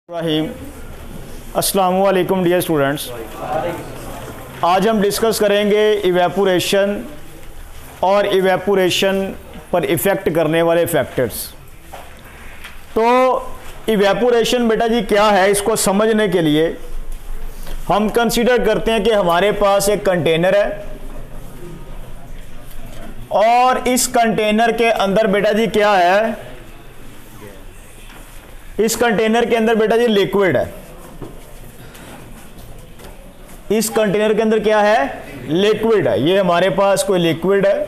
अस्सलामु अलैकुम dear students. आज हम डिस्कस करेंगे इवेपोरेशन और इवेपोरेशन पर इफ़ेक्ट करने वाले फैक्टर्स। तो इवेपोरेशन बेटा जी क्या है, इसको समझने के लिए हम कंसीडर करते हैं कि हमारे पास एक कंटेनर है और इस कंटेनर के अंदर बेटा जी क्या है, इस कंटेनर के अंदर बेटा जी लिक्विड है। इस कंटेनर के अंदर क्या है, लिक्विड है। ये हमारे पास कोई लिक्विड है।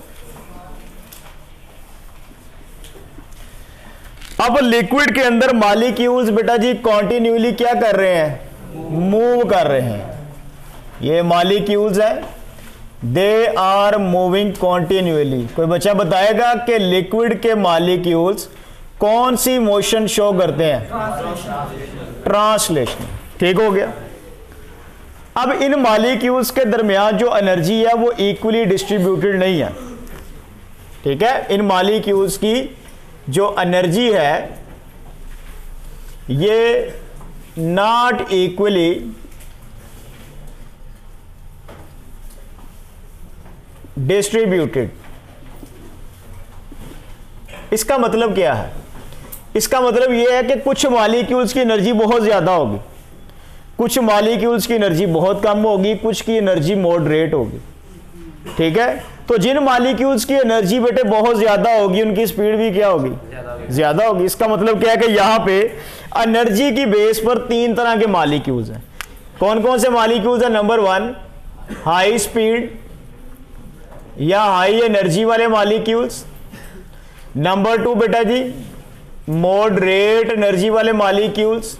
अब लिक्विड के अंदर मॉलिक्यूल्स बेटा जी कॉन्टिन्यूली क्या कर रहे हैं, मूव कर रहे हैं। ये मॉलिक्यूल्स है, दे आर मूविंग कॉन्टिन्यूअली। कोई बच्चा बताएगा कि लिक्विड के मॉलिक्यूल्स कौन सी मोशन शो करते हैं, ट्रांसलेशन। ठीक हो गया। अब इन मॉलिक्यूल्स के दरमियान जो एनर्जी है वो इक्वली डिस्ट्रीब्यूटेड नहीं है। ठीक है, इन मॉलिक्यूल्स की जो एनर्जी है ये नॉट इक्वली डिस्ट्रीब्यूटेड। इसका मतलब क्या है, इसका मतलब यह है कि कुछ मॉलिक्यूल्स की एनर्जी बहुत ज़्यादा होगी, कुछ मॉलिक्यूल्स की एनर्जी बहुत कम होगी, कुछ की एनर्जी मॉडरेट होगी। ठीक है, तो जिन मॉलिक्यूल्स की एनर्जी बेटे बहुत ज़्यादा होगी उनकी स्पीड भी क्या होगी, ज़्यादा होगी। इसका मतलब क्या है कि यहाँ पे एनर्जी की बेस पर तीन तरह के मॉलिक्यूल्स हैं। कौन कौन से मॉलिक्यूल्स हैं? नंबर वन, हाई स्पीड या हाई एनर्जी वाले मॉलिक्यूल्स। नंबर टू बेटा जी मॉडरेट एनर्जी वाले मॉलिक्यूल्स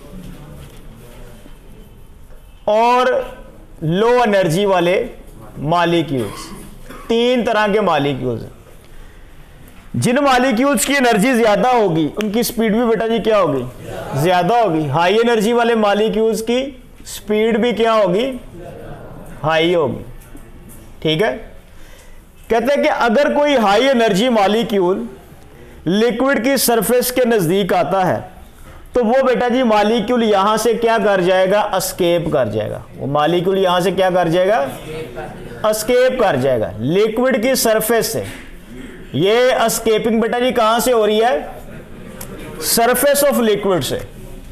और लो एनर्जी वाले मॉलिक्यूल्स। तीन तरह के मॉलिक्यूल्स हैं। जिन मॉलिक्यूल्स की एनर्जी ज्यादा होगी उनकी स्पीड भी बेटा जी क्या होगी, ज्यादा होगी। हाई एनर्जी वाले मॉलिक्यूल्स की स्पीड भी क्या होगी, हाई होगी। ठीक है, कहते हैं कि अगर कोई हाई एनर्जी मॉलिक्यूल लिक्विड की सरफेस के नजदीक आता है तो वो बेटा जी मॉलिक्यूल यहां से क्या कर जाएगा, एस्केप कर जाएगा। वो मॉलिक्यूल यहां से क्या कर जाएगा, एस्केप कर जाएगा लिक्विड की सरफेस से। ये एस्केपिंग बेटा जी कहां से हो रही है, सरफेस ऑफ लिक्विड से।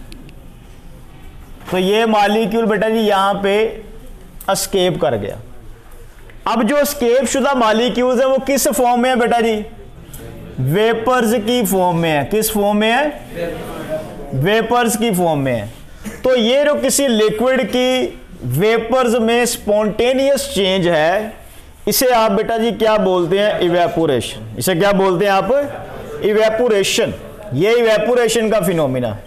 तो ये मॉलिक्यूल बेटा जी यहां पे एस्केप कर गया। अब जो एस्केप शुदा मॉलिक्यूल्स है वो किस फॉर्म में है बेटा जी, वेपर्स की फॉर्म में है। किस फॉर्म में है, वेपर्स की फॉर्म में है। तो ये जो किसी लिक्विड की वेपर्स में स्पॉन्टेनियस चेंज है, इसे आप बेटा जी क्या बोलते हैं, इवेपोरेशन। इसे क्या बोलते हैं आप, इवेपोरेशन। ये इवेपोरेशन का फिनोमिना है।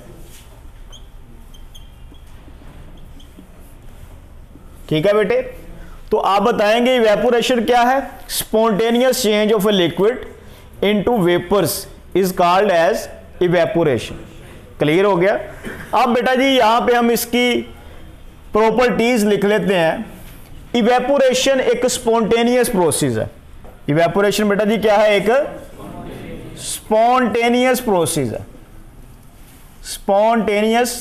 ठीक है बेटे, तो आप बताएंगे इवेपोरेशन क्या है। Spontaneous change of a liquid into vapours is called as evaporation. Clear हो गया। अब बेटा जी यहां पे हम इसकी प्रॉपर्टीज लिख लेते हैं। इवेपोरेशन एक स्पॉन्टेनियस प्रोसेस है। इवेपोरेशन बेटा जी क्या है, एक स्पॉन्टेनियस प्रोसेस है। स्पॉन्टेनियस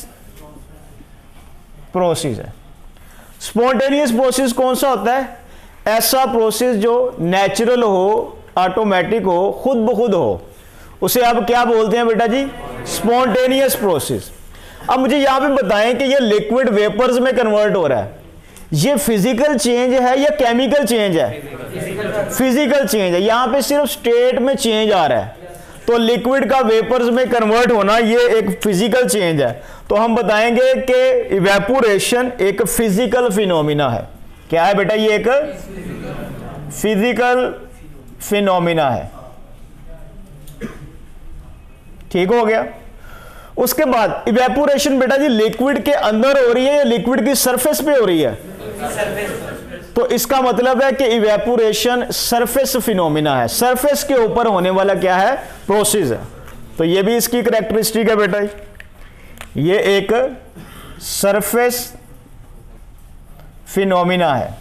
प्रोसेस है। स्पॉन्टेनियस प्रोसेस कौन सा होता है, ऐसा प्रोसेस जो नेचुरल हो, ऑटोमेटिक हो, खुद ब खुद हो, उसे आप क्या बोलते हैं बेटा जी, स्पॉन्टेनियस प्रोसेस। अब मुझे यहां पे बताएं कि ये लिक्विड वेपर्स में कन्वर्ट हो रहा है, ये फिजिकल चेंज है या केमिकल चेंज है, फिजिकल चेंज है। यहां पे सिर्फ स्टेट में चेंज आ रहा है। तो लिक्विड का वेपर्स में कन्वर्ट होना ये एक फिजिकल चेंज है। तो हम बताएंगे कि इवेपोरेशन एक फिजिकल फिनोमिना है। क्या है बेटा, ये एक फिजिकल फिनोमिना है। ठीक हो गया। उसके बाद इवेपोरेशन बेटा जी लिक्विड के अंदर हो रही है या लिक्विड की सरफेस पे हो रही है, तो इसका मतलब है कि इवेपोरेशन सरफेस फिनोमिना है। सरफेस के ऊपर होने वाला क्या है, प्रोसेस है। तो ये भी इसकी कैरेक्टरिस्टिक है बेटा, ये एक सरफेस फिनोमिना है।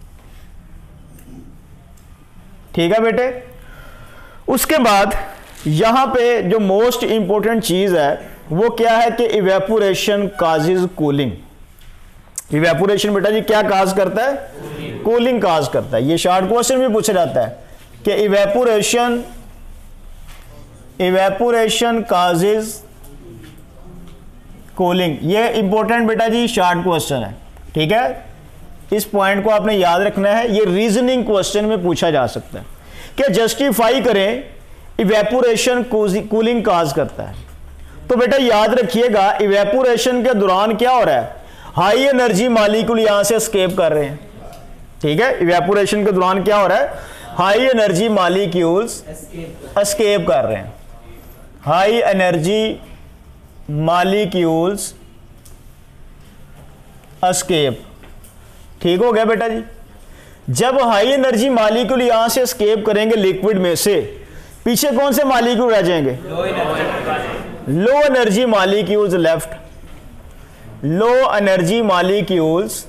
ठीक है बेटे। उसके बाद यहां पे जो मोस्ट इंपॉर्टेंट चीज है वो क्या है कि इवेपोरेशन काजेज कूलिंग। इवेपोरेशन बेटा जी क्या काज करता है? कूलिंग काज करता है। ये शॉर्ट क्वेश्चन भी पूछा जाता है कि इवेपोरेशन काजेज कूलिंग। ये इंपॉर्टेंट बेटा जी शॉर्ट क्वेश्चन है, ठीक है, इस पॉइंट को आपने याद रखना है। ये रीजनिंग क्वेश्चन में पूछा जा सकता है कि जस्टिफाई करें इवेपोरेशन कूलिंग काज करता है। तो बेटा याद रखिएगा इवेपोरेशन के दौरान क्या हो रहा है? हाई एनर्जी मॉलिक्यूल यहां से एस्केप कर रहे हैं, ठीक है। इवेपोरेशन के दौरान क्या हो रहा है? हाई एनर्जी मॉलिक्यूल्स एस्केप कर रहे हैं। हाई एनर्जी मॉलिक्यूल्स एस्केप, ठीक हो गया बेटा जी। जब हाई एनर्जी मॉलिक्यूल यहां से एस्केप करेंगे लिक्विड में से, पीछे कौन से मॉलिक्यूल रह जाएंगे? Low energy molecules left. Low energy molecules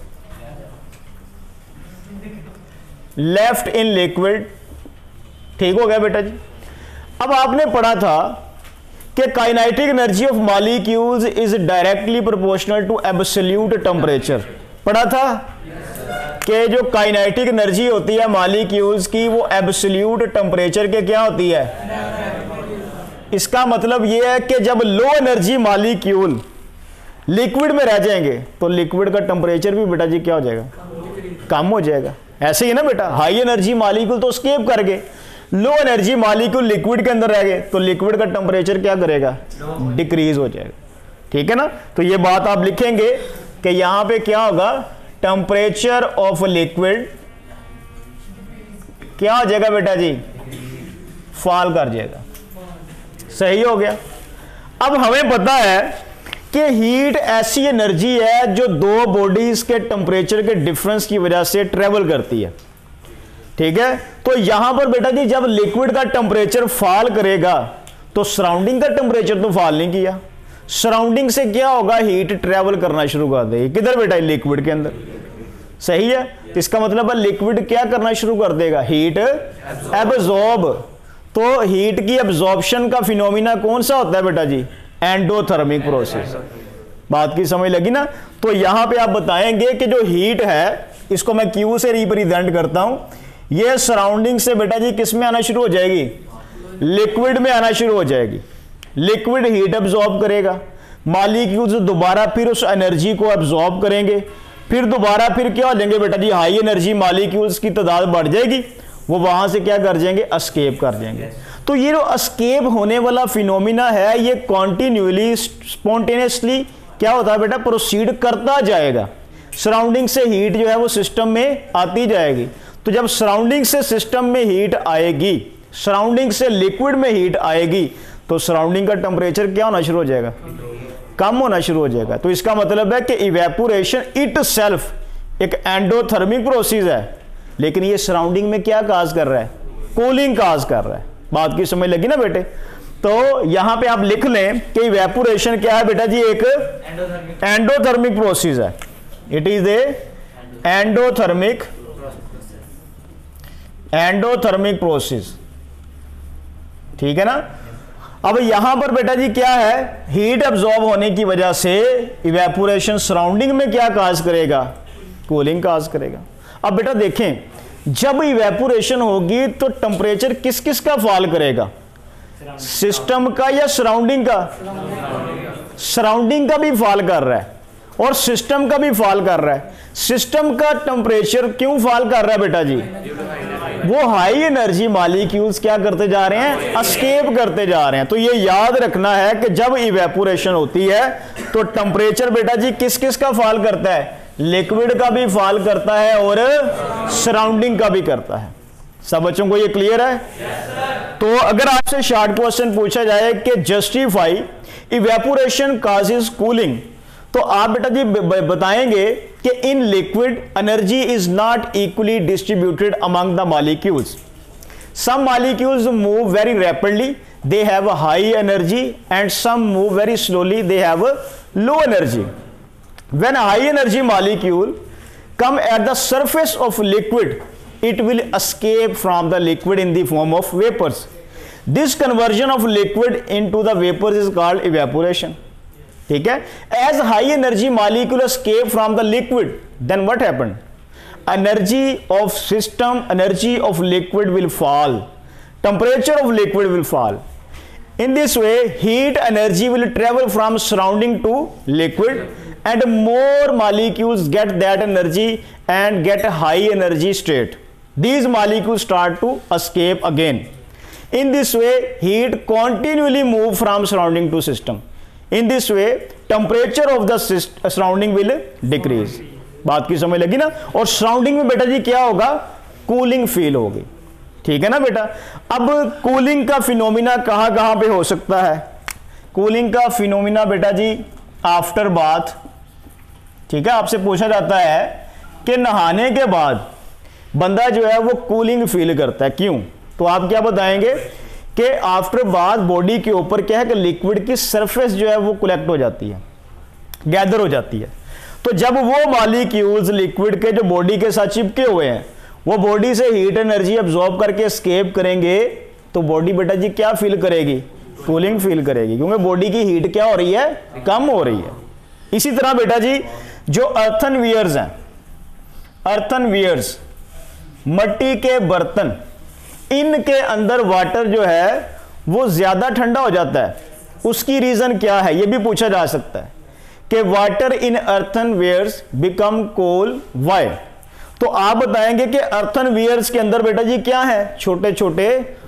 left in liquid, ठीक हो गया बेटा जी। अब आपने पढ़ा था कि kinetic energy of molecules is directly proportional to absolute temperature. पढ़ा था कि जो काइनेटिक एनर्जी होती है मॉलिक्यूल्स की वो एब्सोल्यूट टेम्परेचर के क्या होती है? इसका मतलब यह है कि जब लो एनर्जी मॉलिक्यूल लिक्विड में रह जाएंगे तो लिक्विड का टेम्परेचर भी बेटा जी क्या हो जाएगा? कम हो जाएगा। ऐसे ही ना बेटा, हाई एनर्जी मॉलिक्यूल तो एस्केप कर गए, लो एनर्जी मॉलिक्यूल लिक्विड के अंदर रह गए तो लिक्विड का टेम्परेचर क्या करेगा? डिक्रीज हो जाएगा, ठीक है ना। तो ये बात आप लिखेंगे कि यहां पे क्या होगा? टेम्परेचर ऑफ लिक्विड क्या हो जाएगा बेटा जी? फॉल कर जाएगा। सही हो गया। अब हमें पता है कि हीट ऐसी एनर्जी है जो दो बॉडीज के टेम्परेचर के डिफरेंस की वजह से ट्रेवल करती है, ठीक है। तो यहां पर बेटा जी जब लिक्विड का टेम्परेचर फॉल करेगा तो सराउंडिंग का टेम्परेचर तो फॉल नहीं किया, सराउंडिंग से क्या होगा? हीट ट्रेवल करना शुरू कर देगी। किधर बेटा? लिक्विड के अंदर। सही है। इसका मतलब है लिक्विड क्या करना शुरू कर देगा? Heat absorb. तो हीट की एब्जॉर्प्शन का फिनोमिना कौन सा होता है बेटा जी? Endothermic process. बात की समझ लगी ना। तो यहां पे आप बताएंगे कि जो हीट है इसको मैं क्यू से रिप्रेजेंट करता हूं, ये सराउंडिंग से बेटा जी किस में आना शुरू हो जाएगी? लिक्विड में आना शुरू हो जाएगी। लिक्विड हीट एब्जॉर्ब करेगा, मॉलिक्यूल्स दोबारा फिर उस एनर्जी को एब्जॉर्ब करेंगे, फिर दोबारा फिर क्या हो जाएंगे बेटा जी? हाई एनर्जी मॉलिक्यूल्स की तादाद बढ़ जाएगी, वो वहां से क्या कर जाएंगे? एस्केप कर जाएंगे। तो ये जो एस्केप होने वाला फिनोमिना है ये कॉन्टिन्यूअली स्पॉन्टेनियसली क्या होता है बेटा? प्रोसीड करता जाएगा। सराउंडिंग से हीट जो है वो सिस्टम में आती जाएगी। तो जब सराउंडिंग से सिस्टम में हीट आएगी, सराउंडिंग से लिक्विड में हीट आएगी, तो सराउंडिंग का टेम्परेचर क्या होना शुरू हो जाएगा? कम होना शुरू हो जाएगा। तो इसका मतलब है कि इवेपोरेशन इटसेल्फ एक एंडोथर्मिक प्रोसेस है, लेकिन ये सराउंडिंग में क्या काज कर रहा है? कूलिंग काज कर रहा है। बात की समझ लगी ना बेटे। तो यहां पे आप लिख लें कि इवेपोरेशन क्या है बेटा जी? एक एंडोथर्मिक प्रोसेस है। It is a endothermic process, ठीक है ना। अब यहां पर बेटा जी क्या है? हीट एब्जॉर्ब होने की वजह से इवेपोरेशन सराउंडिंग में क्या काज करेगा? कूलिंग काज करेगा। अब बेटा देखें, जब इवेपोरेशन होगी तो टेम्परेचर किस किस का फॉल करेगा? सिस्टम का या सराउंडिंग का? सराउंडिंग का भी फॉल कर रहा है और सिस्टम का भी फॉल कर रहा है। सिस्टम का टेम्परेचर क्यों फॉल कर रहा है बेटा जी? वो हाई एनर्जी मॉलिक्यूल्स क्या करते जा रहे हैं? एस्केप करते जा रहे हैं। तो ये याद रखना है कि जब इवेपोरेशन होती है तो टेम्परेचर बेटा जी किस किस का फॉल करता है? लिक्विड का भी फॉल करता है और सराउंडिंग का भी करता है। सब बच्चों को ये क्लियर है? तो अगर आपसे शॉर्ट क्वेश्चन पूछा जाए कि जस्टिफाई इवेपोरेशन काजेस कूलिंग, तो आप बेटा जी बताएंगे कि in liquid energy is not equally distributed among the molecules. Some molecules move very rapidly, they have a high energy, and some move very slowly, they have a low energy. When a high energy molecule come at the surface of liquid, it will escape from the liquid in the form of vapors. This conversion of liquid into the vapors is called evaporation. ठीक है। As high energy molecule escape from the liquid, then what happened? Energy of system, energy of liquid will fall, temperature of liquid will fall. In this way, heat energy will travel from surrounding to liquid, and more molecules get that energy and get high energy state. These molecules start to escape again. In this way, heat continually move from surrounding to system. In this way, temperature of the surrounding will decrease. बात की समझ लगी ना? और surrounding में बेटा जी क्या होगा? कूलिंग फील होगी. ठीक है ना बेटा? अब कूलिंग का फिनोमिना कहां कहां पे हो सकता है? कूलिंग का फिनोमिना बेटा जी आफ्टर बाथ. ठीक है, आपसे पूछा जाता है कि नहाने के बाद बंदा जो है वो कूलिंग फील करता है, क्यों? तो आप क्या बताएंगे कि आफ्टर बाथ बॉडी के ऊपर क्या है कि लिक्विड की सरफेस जो है वो कलेक्ट हो जाती है, गैदर हो जाती है. तो जब वो मॉलिक्यूल्स लिक्विड के जो बॉडी के साथ चिपके हुए हैं वो बॉडी से हीट एनर्जी अब्सॉर्ब करके एस्केप करेंगे, तो बॉडी बेटा जी क्या फील करेगी? कूलिंग फील करेगी, क्योंकि बॉडी की हीट क्या हो रही है? कम हो रही है. इसी तरह बेटा जी जो अर्थनवियर्स हैं, अर्थनवियर्स मट्टी के बर्तन, इनके अंदर वाटर जो है वो ज्यादा ठंडा हो जाता है. उसकी रीजन क्या है? ये भी पूछा जा सकता है कि water in earthenwares become cold, why? तो आप बताएंगे कि अर्थनवियर्स के अंदर बेटा जी क्या है? छोटे छोटे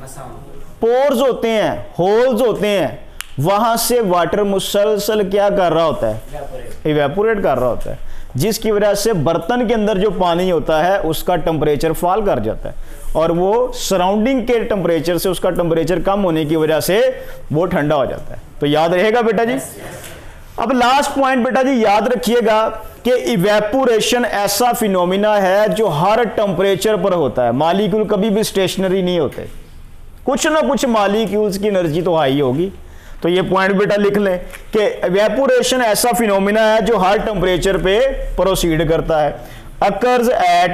पोर्स होते हैं, होल्स होते हैं, वहां से वाटर मुसलसल क्या कर रहा होता है? इवेपोरेट कर रहा होता है, जिसकी वजह से बर्तन के अंदर जो पानी होता है उसका टेम्परेचर फॉल कर जाता है और वो सराउंडिंग के टेम्परेचर से, उसका टेम्परेचर कम होने की वजह से वो ठंडा हो जाता है. तो याद रहेगा बेटा जी. अब लास्ट पॉइंट बेटा जी याद रखिएगा कि इवेपोरेशन ऐसा फिनोमिना है जो हर टेम्परेचर पर होता है. मॉलिक्यूल कभी भी स्टेशनरी नहीं होते, कुछ ना कुछ मॉलिक्यूल्स की एनर्जी तो हाई होगी. तो ये पॉइंट बेटा लिख लें कि इवेपोरेशन ऐसा फिनोमिना है जो हर टेम्परेचर पे प्रोसीड करता है. Occurs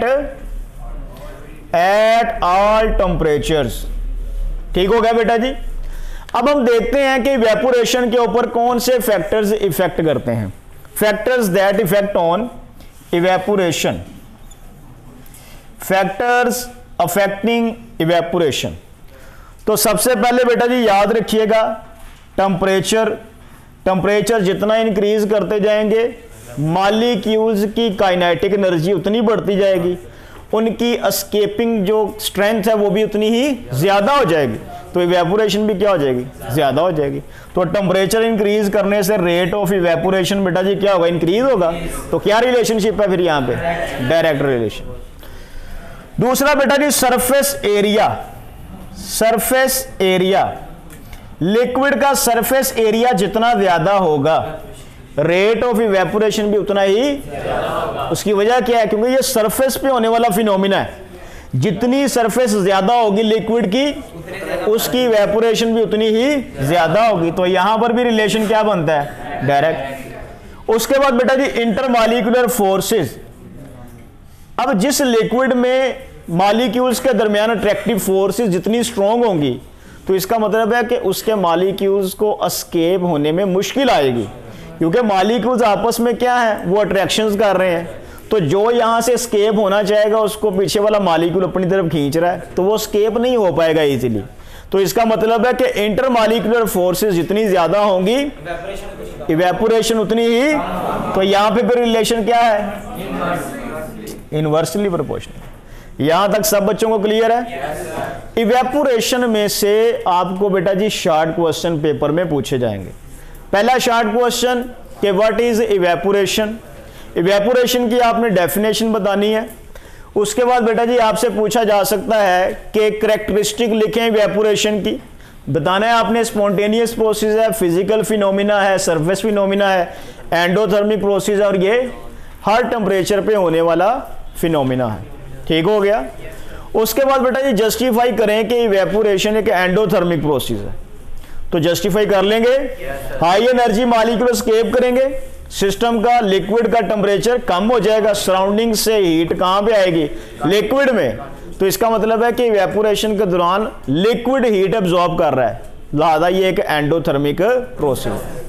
at all temperatures. ठीक हो गया बेटा जी. अब हम देखते हैं कि इवेपोरेशन के ऊपर कौन से फैक्टर्स इफेक्ट करते हैं. Factors that effect on evaporation, factors affecting evaporation. तो सबसे पहले बेटा जी याद रखिएगा टेम्परेचर. टेम्परेचर जितना इंक्रीज करते जाएंगे मॉलिक्यूल्स की काइनेटिक एनर्जी उतनी बढ़ती जाएगी, उनकी एस्केपिंग जो स्ट्रेंथ है वो भी उतनी ही ज्यादा हो जाएगी. तो इवेपोरेशन भी क्या हो जाएगी? ज्यादा हो जाएगी. तो टेम्परेचर इंक्रीज करने से रेट ऑफ इवेपोरेशन बेटा जी क्या होगा? इंक्रीज होगा. तो क्या रिलेशनशिप है फिर यहां पे? Direct relation. दूसरा बेटा जी surface area. Surface area, liquid का सरफेस एरिया जितना ज्यादा होगा रेट ऑफ इवेपोरेशन भी उतना ही. उसकी वजह क्या है? क्योंकि ये सरफेस पे होने वाला फिनोमिना है. जितनी सरफेस ज्यादा होगी लिक्विड की उसकी इवेपोरेशन भी उतनी ही ज्यादा होगी. तो यहां पर भी रिलेशन क्या बनता है? डायरेक्ट. उसके बाद बेटा जी इंटरमॉलिक्यूलर फोर्सेस. अब जिस लिक्विड में मॉलिक्यूल्स के दरमियान अट्रैक्टिव फोर्सेस जितनी स्ट्रॉन्ग होंगी तो इसका मतलब है कि उसके मॉलिक्यूल्स को एस्केप होने में मुश्किल आएगी, क्योंकि मॉलिक्यूल्स आपस में क्या है? वो अट्रैक्शंस कर रहे हैं. तो जो यहां से एस्केप होना चाहेगा उसको पीछे वाला मॉलिक्यूल अपनी तरफ खींच रहा है, तो वो एस्केप नहीं हो पाएगा इजीली. तो इसका मतलब है कि इंटरमॉलिक्यूलर फोर्सेस जितनी ज्यादा होंगी इवेपोरेशन उतनी ही. तो यहां पे फिर रिलेशन क्या है? Inversely proportional. यहां तक सब बच्चों को क्लियर है? इवेपोरेशन में से आपको बेटा जी शॉर्ट क्वेश्चन पेपर में पूछे जाएंगे. पहला शॉर्ट क्वेश्चन कि व्हाट इज इवेपोरेशन. इवेपोरेशन की आपने डेफिनेशन बतानी है. उसके बाद बेटा जी आपसे पूछा जा सकता है कि कैरेक्टरिस्टिक लिखें इवेपोरेशन की. बताना है आपने स्पॉन्टेनियस प्रोसेस है, फिजिकल फिनोमिना है, सरफेस फिनोमिना है, एंडोथर्मिक प्रोसेस है, और ये हर टेम्परेचर पे होने वाला फिनोमिना है. ठीक हो गया. उसके बाद बेटा जी जस्टिफाई करें कि इवेपोरेशन एक एंडोथर्मिक प्रोसेस है. तो जस्टिफाई कर लेंगे. हाई एनर्जी मॉलिक्यूल एस्केप करेंगे, सिस्टम का लिक्विड का टेम्परेचर कम हो जाएगा, सराउंडिंग से हीट कहां पे आएगी? लिक्विड में. तो इसका मतलब है कि इवेपोरेशन के दौरान लिक्विड हीट एब्जॉर्ब कर रहा है, लिहाजा ये एक एंडोथर्मिक प्रोसेस है.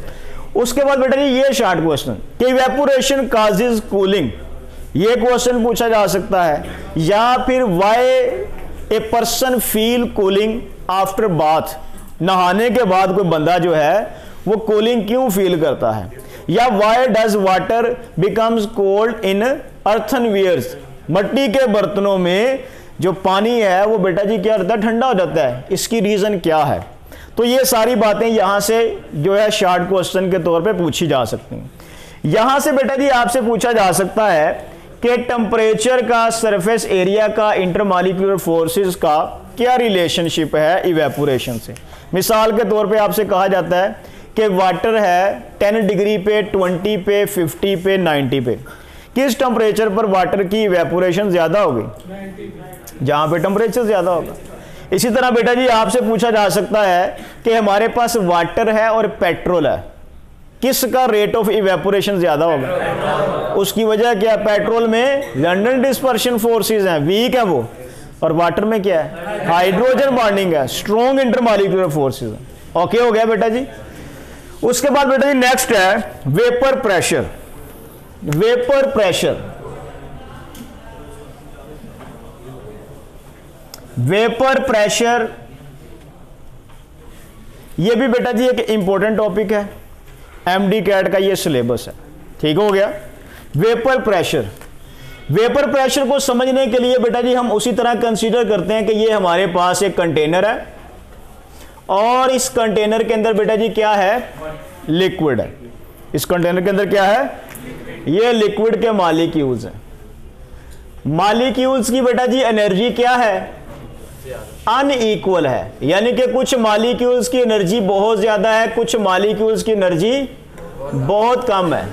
उसके बाद बेटा जी ये शॉर्ट क्वेश्चन कि इवेपोरेशन काजेज कूलिंग, ये क्वेश्चन पूछा जा सकता है, या फिर why a person feel cooling after bath, नहाने के बाद कोई बंदा जो है वो कूलिंग क्यों फील करता है, या why does water becomes cold in earthenwares, मट्टी के बर्तनों में जो पानी है वो बेटा जी क्या होता है, ठंडा हो जाता है, इसकी रीजन क्या है। तो ये सारी बातें यहां से जो है शॉर्ट क्वेश्चन के तौर पे पूछी जा सकती हैं। यहां से बेटा जी आपसे पूछा जा सकता है कि टेम्परेचर का, सरफेस एरिया का, इंटरमॉलिक्यूलर फोर्सेस का क्या रिलेशनशिप है इवेपोरेशन से। मिसाल के तौर पे आपसे कहा जाता है कि वाटर है 10 डिग्री पे, 20 पे, 50 पे, 90 पे, किस टेम्परेचर पर वाटर की इवेपोरेशन ज्यादा होगी, जहां पे टेम्परेचर ज्यादा होगा। इसी तरह बेटा जी आपसे पूछा जा सकता है कि हमारे पास वाटर है और पेट्रोल है, किसका रेट ऑफ इवेपोरेशन ज्यादा होगा। उसकी वजह क्या है, पेट्रोल में लंडन डिस्पर्शन फोर्सेस हैं, वीक है वो, और वाटर में क्या है, हाइड्रोजन बॉन्डिंग है, स्ट्रॉन्ग इंटरमॉलिक्यूलर फोर्सेस है। ओके हो गया बेटा जी। उसके बाद बेटा जी नेक्स्ट है vapour pressure. Vapour pressure, vapour pressure ये भी बेटा जी एक इंपॉर्टेंट टॉपिक है, एमडी कैट का ये सिलेबस है। ठीक हो गया। वेपर प्रेशर, वेपर प्रेशर को समझने के लिए बेटा जी हम उसी तरह कंसीडर करते हैं कि ये हमारे पास एक कंटेनर है और इस कंटेनर के अंदर बेटा जी क्या है, लिक्विड है। इस कंटेनर के अंदर क्या है, ये लिक्विड के मॉलिक्यूल्स हैं। मॉलिक्यूल्स की बेटा जी एनर्जी क्या है, अनइक्वल है, यानी कि कुछ मॉलिक्यूल्स की एनर्जी बहुत ज्यादा है, कुछ मॉलिक्यूल्स की एनर्जी बहुत कम है।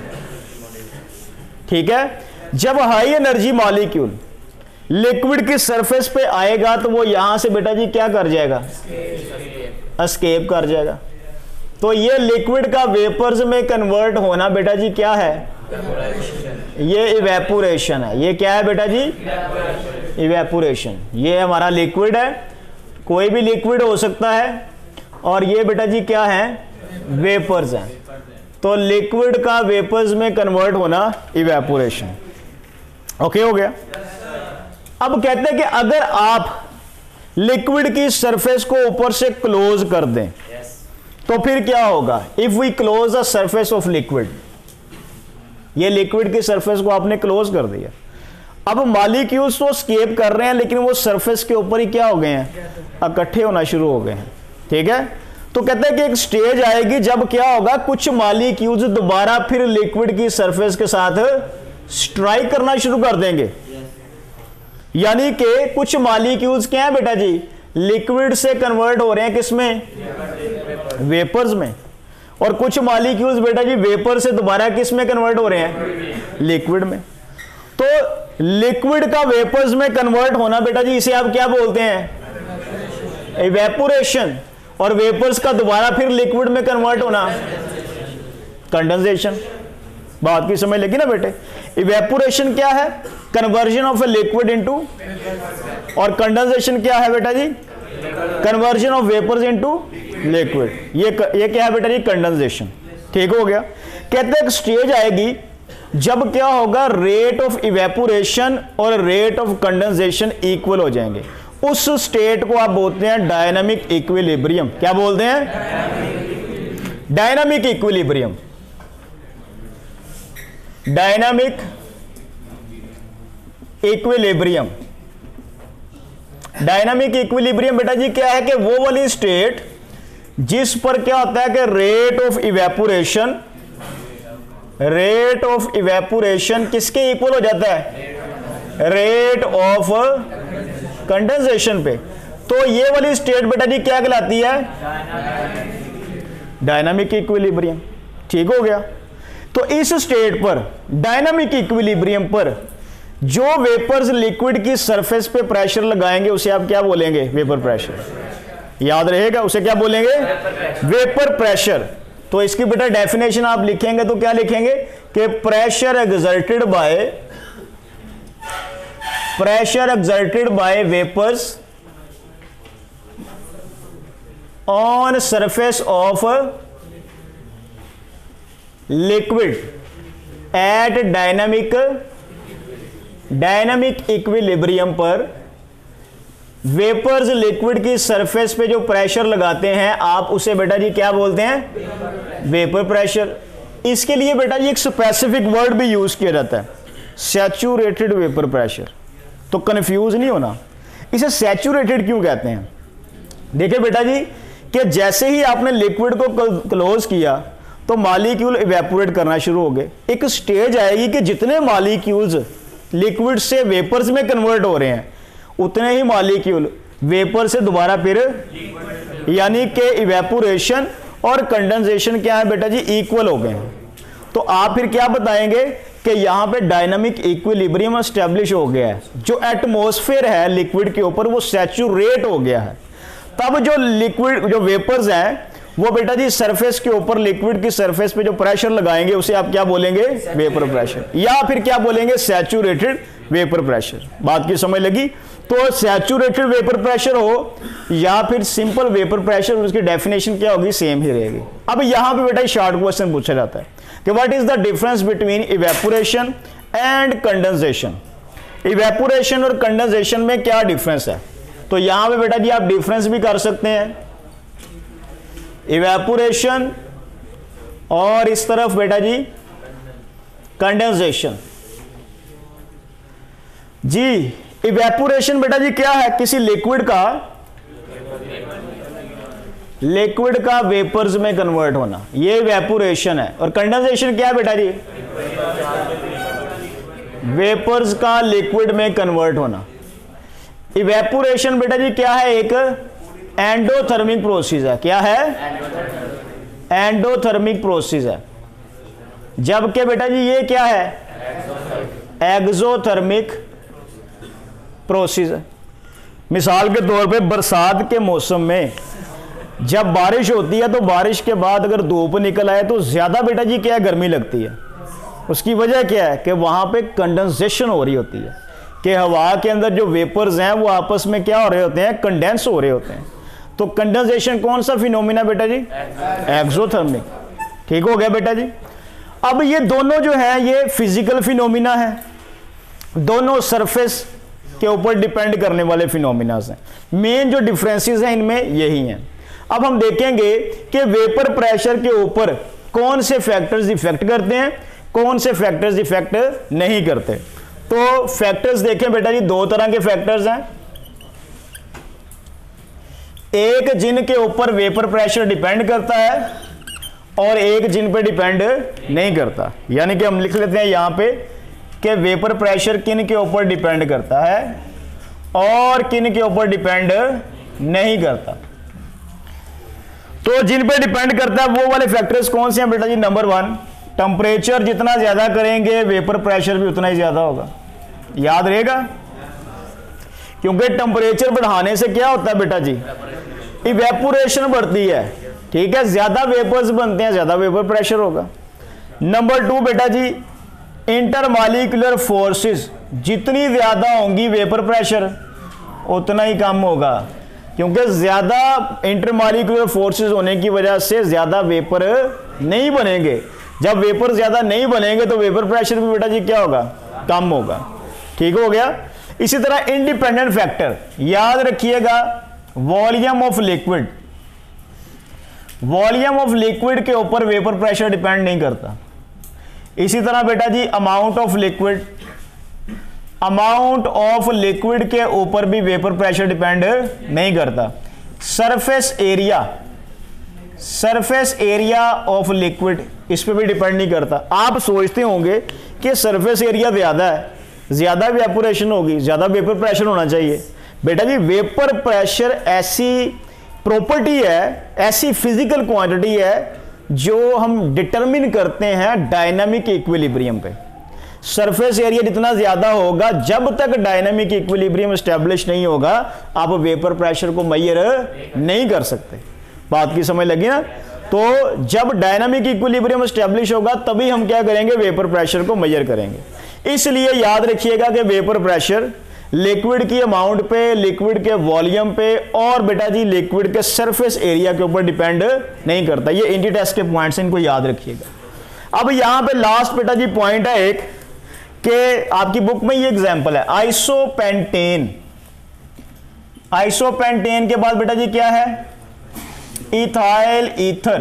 ठीक है। जब हाई एनर्जी मॉलिक्यूल लिक्विड की सरफेस पे आएगा तो वो यहां से बेटा जी क्या कर जाएगा, एस्केप कर जाएगा। तो ये लिक्विड का वेपर्स में कन्वर्ट होना बेटा जी क्या है, ये इवेपोरेशन है। ये क्या है बेटा जी, इवेपोरेशन। ये हमारा लिक्विड है, कोई भी लिक्विड हो सकता है, और ये बेटा जी क्या है, वेपर्स हैं। तो लिक्विड का वेपर्स में कन्वर्ट होना इवेपोरेशन। ओके हो गया। अब कहते हैं कि अगर आप लिक्विड की सरफेस को ऊपर से क्लोज कर दें तो फिर क्या होगा, if we close the surface of liquid, ये लिक्विड की सरफेस को आपने क्लोज कर दिया, अब मॉलिक्यूल्स तो स्केप कर रहे हैं लेकिन वो सरफेस के ऊपर ही क्या हो गए हैं, इकट्ठे होना शुरू हो गए हैं। ठीक है। तो कहते हैं कि एक स्टेज आएगी जब क्या होगा, कुछ मॉलिक्यूल्स दोबारा फिर लिक्विड की सरफेस के साथ स्ट्राइक करना शुरू कर देंगे। यानी कि कुछ मॉलिक्यूल्स क्या है बेटा जी, लिक्विड से कन्वर्ट हो रहे हैं किसमें, वेपर्स में, और कुछ मॉलिक्यूल्स बेटा जी वेपर से दोबारा किस में कन्वर्ट हो रहे हैं, लिक्विड में। तो लिक्विड का वेपर्स में कन्वर्ट होना बेटा जी इसे आप क्या बोलते हैं, इवेपोरेशन, और वेपर्स का दोबारा फिर लिक्विड में कन्वर्ट होना कंडेंसेशन। बात की समझ लगी ना बेटे। इवेपोरेशन क्या है, conversion of a liquid into, और कंडेंसेशन क्या है बेटा जी, conversion of vapours into liquid. ये क्या है बेटा जी, कंडेंसेशन। ठीक हो गया। कहते हैं एक स्टेज आएगी जब क्या होगा, रेट ऑफ इवेपोरेशन और रेट ऑफ कंडेंसेशन इक्वल हो जाएंगे। उस स्टेट को आप बोलते हैं डायनामिक इक्विलिब्रियम। क्या बोलते हैं, dynamic equilibrium. Dynamic equilibrium, dynamic equilibrium बेटा जी क्या है कि वो वाली स्टेट जिस पर क्या होता है कि rate of evaporation, rate of evaporation किसके इक्वल हो जाता है, रेट ऑफ कंडेंसेशन पे। तो ये वाली स्टेट बेटा जी क्या कहलाती है, डायनामिक इक्विलिब्रियम। ठीक हो गया। तो इस स्टेट पर, डायनामिक इक्विलिब्रियम पर, जो वेपर्स लिक्विड की सरफेस पे प्रेशर लगाएंगे उसे आप क्या बोलेंगे, वेपर प्रेशर। याद रहेगा, उसे क्या बोलेंगे, वेपर प्रेशर। तो इसकी बेटा डेफिनेशन आप लिखेंगे तो क्या लिखेंगे कि pressure exerted by vapours on surface of liquid at dynamic equilibrium पर वेपर्स लिक्विड की सरफेस पे जो प्रेशर लगाते हैं आप उसे बेटा जी क्या बोलते हैं? Vapour pressure. इसके लिए बेटा जी एक स्पेसिफिक वर्ड भी यूज किया जाता है, सैचुरेटेड वेपर प्रेशर। तो कंफ्यूज नहीं होना, इसे सैचुरेटेड क्यों कहते हैं? देखिए बेटा जी कि जैसे ही आपने लिक्विड को क्लोज किया तो मॉलिक्यूल इवेपोरेट करना शुरू हो गए। एक स्टेज आएगी कि जितने मॉलिक्यूल्स लिक्विड से वेपर्स में कन्वर्ट हो रहे हैं उतने ही मॉलिक्यूल वेपर से दोबारा फिर, यानी कि इवेपोरेशन और कंडेंसेशन क्या है बेटा जी? इक्वल हो गए हैं। तो आप फिर क्या बताएंगे कि यहां पे डायनामिक इक्विलिब्रियम एस्टेब्लिश हो गया है, जो एटमॉस्फेयर है लिक्विड के ऊपर वो सैचुरेट हो गया है। तब जो लिक्विड जो वेपर्स हैं वो बेटा जी सरफेस के ऊपर लिक्विड की सरफेस पे जो प्रेशर लगाएंगे उसे आप क्या बोलेंगे? वेपर प्रेशर, या फिर क्या बोलेंगे? Saturated vapour pressure. बात की समझ लगी? तो सैचुरेटेड वेपर प्रेशर हो या फिर सिंपल वेपर प्रेशर, उसकी डेफिनेशन क्या होगी? सेम ही रहेगी। अब यहां पे बेटा शॉर्ट क्वेश्चन पूछा जाता है कि what is the difference between evaporation and condensation. Evaporation और कंडेंसेशन में क्या डिफरेंस है? तो यहां पे बेटा जी आप डिफरेंस भी कर सकते हैं, इवेपोरेशन और इस तरफ बेटा जी कंडेंसेशन। जी इवेपोरेशन बेटा जी क्या है? किसी लिक्विड का वेपर्स में कन्वर्ट होना, ये इवेपोरेशन है। और कंडेंसेशन क्या है बेटा जी? वेपर्स का लिक्विड में कन्वर्ट होना। इवेपोरेशन बेटा जी क्या है? एक एंडोथर्मिक प्रोसेस है। क्या है? एंडोथर्मिक प्रोसेस है। जबकि बेटा जी ये क्या है? एक्सोथर्मिक प्रोसेस है। मिसाल के तौर पे बरसात के मौसम में जब बारिश होती है तो बारिश के बाद अगर धूप निकल आए तो ज्यादा बेटा जी क्या गर्मी लगती है। उसकी वजह क्या है कि वहां पे कंडेंसेशन हो रही होती है, कि हवा के अंदर जो वेपर्स हैं वो आपस में क्या हो रहे होते हैं? कंडेंस हो रहे होते हैं। तो कंडेंसेशन कौन सा फिनोमिना बेटा जी? एक्सोथर्मिक। ठीक हो गया बेटा जी। अब ये दोनों जो है ये फिजिकल फिनोमिना है, दोनों सरफेस के ऊपर डिपेंड करने वाले फिनोमिनास हैं। मेन जो डिफरेंसेस हैं इनमें यही हैं। अब हम देखेंगे कि वेपर प्रेशर के ऊपर कौन से फैक्टर्स इफेक्ट करते हैं, कौन से फैक्टर्स इफेक्ट नहीं करते। तो फैक्टर्स देखें बेटा जी, दो तरह के फैक्टर्स हैं। एक जिनके ऊपर वेपर प्रेशर डिपेंड करता है और एक जिन पे डिपेंड नहीं करता। यानी कि हम लिख लेते हैं यहां पे कि वेपर प्रेशर किन के ऊपर डिपेंड करता है और किन के ऊपर डिपेंड नहीं करता। तो जिन पे डिपेंड करता है वो वाले फैक्टर्स कौन से हैं बेटा जी? नंबर 1, टेम्परेचर जितना ज्यादा करेंगे वेपर प्रेशर भी उतना ही ज्यादा होगा। याद रहेगा, क्योंकि टेम्परेचर बढ़ाने से क्या होता है बेटा जी? इवेपोरेशन बढ़ती है। ठीक है, ज्यादा वेपर्स बनते हैं, ज्यादा वेपर प्रेशर होगा। नंबर 2 बेटा जी, इंटरमॉलिक्यूलर फोर्सेस जितनी ज्यादा होंगी वेपर प्रेशर उतना ही कम होगा, क्योंकि ज्यादा इंटरमॉलिक्यूलर फोर्सेस होने की वजह से ज्यादा वेपर नहीं बनेंगे। जब वेपर ज्यादा नहीं बनेंगे तो वेपर प्रेशर भी बेटा जी क्या होगा? कम होगा। ठीक हो गया। इसी तरह इंडिपेंडेंट फैक्टर याद रखिएगा, volume of liquid. Volume of liquid के ऊपर वेपर प्रेशर डिपेंड नहीं करता। इसी तरह बेटा जी amount of liquid, amount of liquid के ऊपर भी वेपर प्रेशर डिपेंड नहीं करता। Surface area, surface area of liquid इस पे भी डिपेंड नहीं करता। आप सोचते होंगे कि सरफेस एरिया ज्यादा है, ज्यादा इवेपोरेशन होगी, ज्यादा वेपर प्रेशर होना चाहिए। बेटा जी वेपर प्रेशर ऐसी प्रॉपर्टी है, ऐसी फिजिकल क्वांटिटी है जो हम डिटरमिन करते हैं डायनामिक इक्विलिब्रियम पे। सरफेस एरिया जितना ज्यादा होगा, जब तक डायनामिक इक्विलिब्रियम एस्टेब्लिश नहीं होगा आप वेपर प्रेशर को मेजर नहीं कर सकते। बात की समझ लगी ना? तो जब डायनामिक इक्विलिब्रियम एस्टेब्लिश होगा तभी हम क्या करेंगे? वेपर प्रेशर को मेजर करेंगे। इसलिए याद रखिएगा कि वेपर प्रेशर लिक्विड की अमाउंट पे, लिक्विड के वॉल्यूम पे और बेटा जी लिक्विड के सरफेस एरिया के ऊपर डिपेंड नहीं करता। ये इंडी टेस्ट के पॉइंट्स, इनको याद रखिएगा। अब यहां पे लास्ट बेटा जी पॉइंट है एक कि आपकी बुक में ये एग्जांपल है आइसोपेंटेन। आइसोपेंटेन के बाद बेटा जी क्या है, इथाइल ईथर।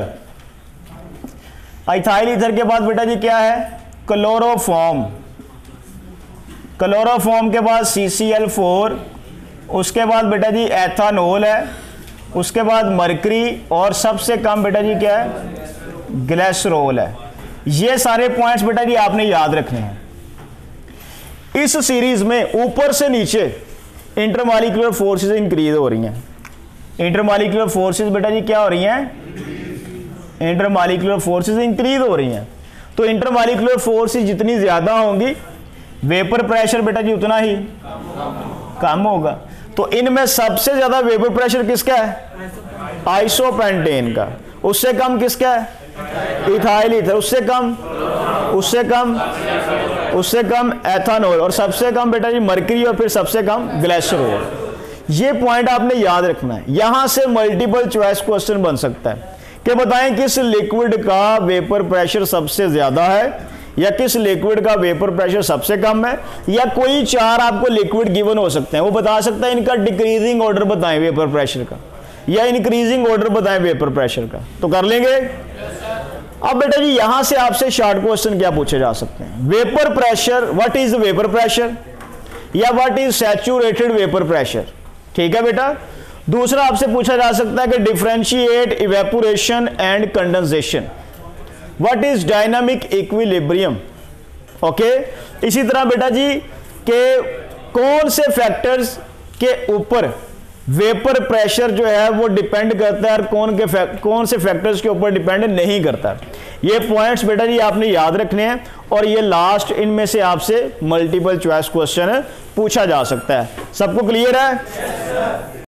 इथाइल ईथर के बाद बेटा जी क्या है, क्लोरोफॉर्म। क्लोरोफॉर्म के बाद CCl4, उसके बाद बेटा जी एथानॉल है, उसके बाद मरकरी, और सबसे कम बेटा जी क्या है, ग्लिसरॉल है। ये सारे पॉइंट्स बेटा जी आपने याद रखने हैं। इस सीरीज में ऊपर से नीचे इंटरमॉलिक्यूलर फोर्सेस इंक्रीज हो रही हैं। इंटरमॉलिक्यूलर फोर्सेस बेटा जी क्या हो रही हैं, इंटरमॉलिक्यूलर फोर्सेस इंक्रीज हो रही हैं। तो इंटरमॉलिक्यूलर फोर्सेस जितनी ज्यादा होंगी वेपर प्रेशर बेटा जी उतना ही कम होगा। तो इनमें सबसे ज्यादा वेपर प्रेशर किसका है, आइसोपेंटेन का। उससे कम किसका है, इथाइल ईथर। उससे कम, उससे कम, उससे कम एथानॉल, और सबसे कम बेटा जी मरकरी, और फिर सबसे कम ग्लिसरॉल। ये पॉइंट आपने याद रखना है। यहां से मल्टीपल चॉइस क्वेश्चन बन सकता है कि बताएं किस लिक्विड का वेपर प्रेशर सबसे ज्यादा है, या किस लिक्विड का वेपर प्रेशर सबसे कम है, या कोई चार आपको लिक्विड गिवन हो सकते हैं। वो बता सकता है इनका डिक्रीजिंग ऑर्डर बताएं वेपर प्रेशर का, या इंक्रीजिंग ऑर्डर बताएं वेपर प्रेशर का। तो कर लेंगे। अब बेटा जी यहां से आपसे शॉर्ट क्वेश्चन क्या पूछे जा सकते हैं, vapour pressure, what is vapour pressure, या what is saturated vapour pressure. ठीक है बेटा। दूसरा आपसे पूछा जा सकता है कि differentiate evaporation and condensation, what is dynamic equilibrium. Okay. इसी तरह बेटा जी के कौन से फैक्टर्स के ऊपर वेपर प्रेशर जो है वो डिपेंड करता है, और कौन से फैक्टर्स के ऊपर डिपेंड नहीं करता। ये पॉइंट्स बेटा जी आपने याद रखने हैं, और ये लास्ट इनमें से आपसे मल्टीपल चॉइस क्वेश्चन पूछा जा सकता है। सबको क्लियर है?